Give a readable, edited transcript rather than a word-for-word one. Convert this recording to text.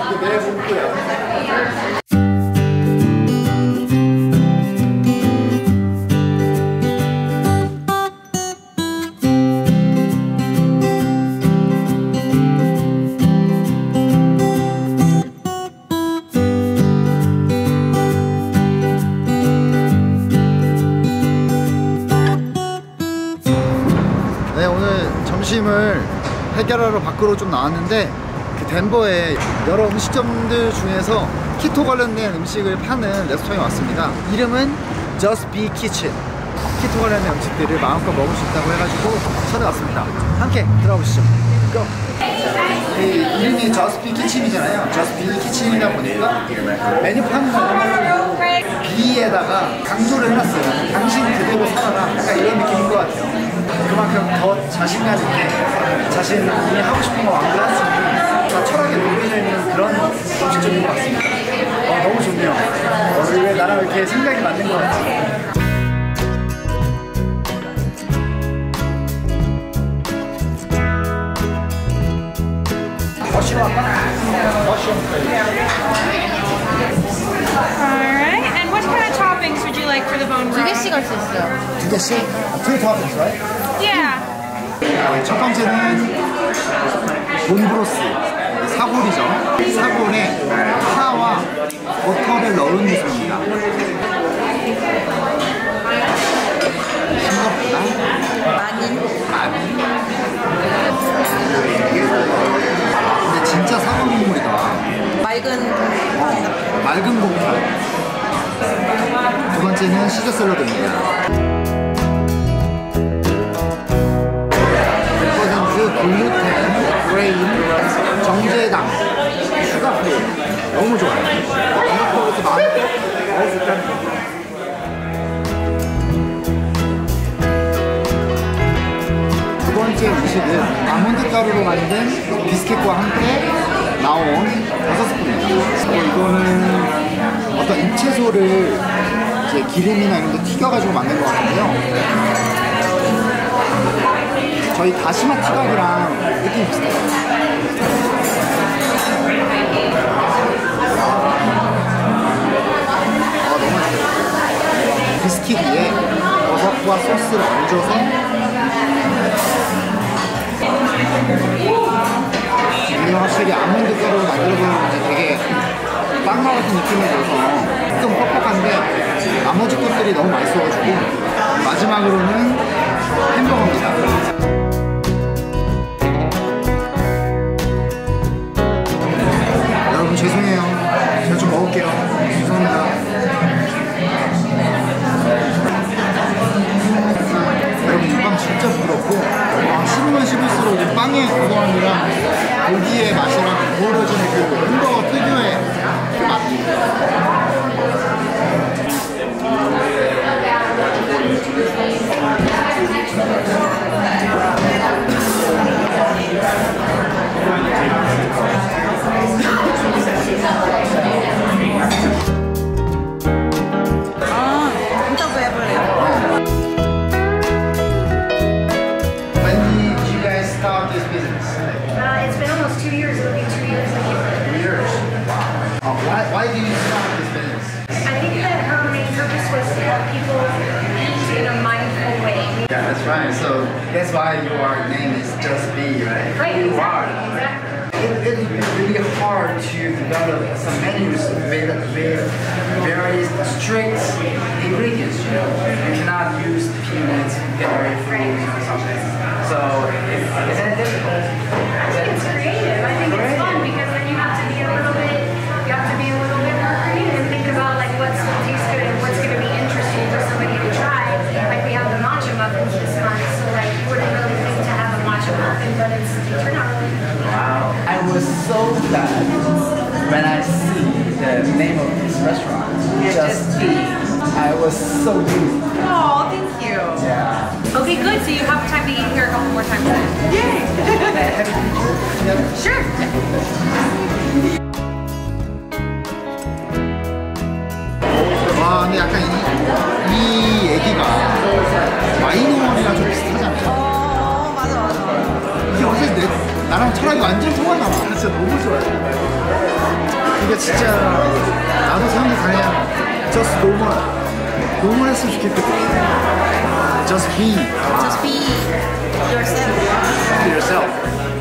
이게 내 문구야. 네, 오늘 점심을 해결하러 밖으로 좀 나왔는데 그 덴버에 여러 음식점들 중에서 키토 관련된 음식을 파는 레스토랑에 왔습니다. 이름은 Just Be Kitchen. 키토 관련된 음식들을 마음껏 먹을 수 있다고 해가지고 찾아왔습니다. 함께 들어보시죠. Go! 이름이 Just Be Kitchen이잖아요. Just Be Kitchen이다 보니까 메뉴판을 B에다가 강조를 해놨어요. 당신 그대로 살아라. 약간 이런 느낌인 것 같아요. 그만큼 더 자신감 있게 자신이 하고 싶은 거 마음대로 할 수 있는 철학에 녹여져 있는 그런 음식점인 것 같습니다. 너무 좋네요. 왜 나랑 이렇게 생각이 맞는 것 같지? Alright, and what kind of toppings would you like for the bone broth? 2개씩 할 수 있어요. 2개씩? 2 toppings, right? Yeah. 첫 번째는 본브로스, 사골이죠. 사골에 파와 버터를 넣은 모습입니다. 생각보다 많이. 근데 진짜 사골 국물이다. 맑은 곰탕. 두 번째는 시저 샐러드입니다. 글루텐, 그레인, 정제당, 슈가 프리. 너무 좋아요. 생각보다 마음껏 먹을 수 있다는 거. 두 번째 음식은 아몬드 가루로 만든 비스켓과 함께 나온 버섯스프입니다. 이거는 어떤 잎채소를 이제 기름이나 이런 데 튀겨가지고 만든 것 같은데요. 저희 다시마 티각이랑 느낌이 비슷해요. 너무 맛있어요. 비스킷 위에 버섯과 소스를 얹어서 이게 확실히 아몬드 가루를 만들어보면 되게 빵 같은 느낌이 들어서 좀 뻑뻑한데 나머지 것들이 너무 맛있어가지고 마지막으로는 햄버거입니다. 여러분 죄송해요. 제가 좀 먹을게요. 죄송합니다. 여러분 이 빵 진짜 부드럽고 씹으면 씹을수록 이 빵의 고소함이랑 고기의 맛이랑 구워져지는 그 햄버거 특유의 그 맛. 인터뷰 해볼래요? When did you guys start this business? It's been almost 2 years. It'll be 2 years in April. 2 years. Wow. Why did you start this business? I think that her main purpose was to help people eat in a mindful way. Yeah, that's right. So that's why your name is Just Be, right? Right, You are. exactly. It would be really hard to develop some menus with very strict ingredients, you know. You cannot use peanuts, dairy fruit or something. So is that difficult? I think it's creative. I think it's fun because then you have to be a little bit more creative and think about like what still tastes good and what's going to be interesting for somebody to try. Like we have the matcha muffins this month, so like you wouldn't really think to have a matcha muffin, but they turn out really good. Wow. I was so glad when I see the name of this restaurant, Just Be. I was so moved. Oh, thank you. Yeah. Okay, good. So you have time to eat here a couple more times then. Yay! Have a picture together? Sure. 와, 근데 약간 이 얘기가 마이너리랑 좀 비슷하잖아요. 맞아. 이게 어제 나랑 철학이 완전 통하나 봐. 진짜 너무 좋아요. 이게 진짜 나도 생각이 그냥 just normal 했으면 좋겠거든. Just be Just be yourself. yourself.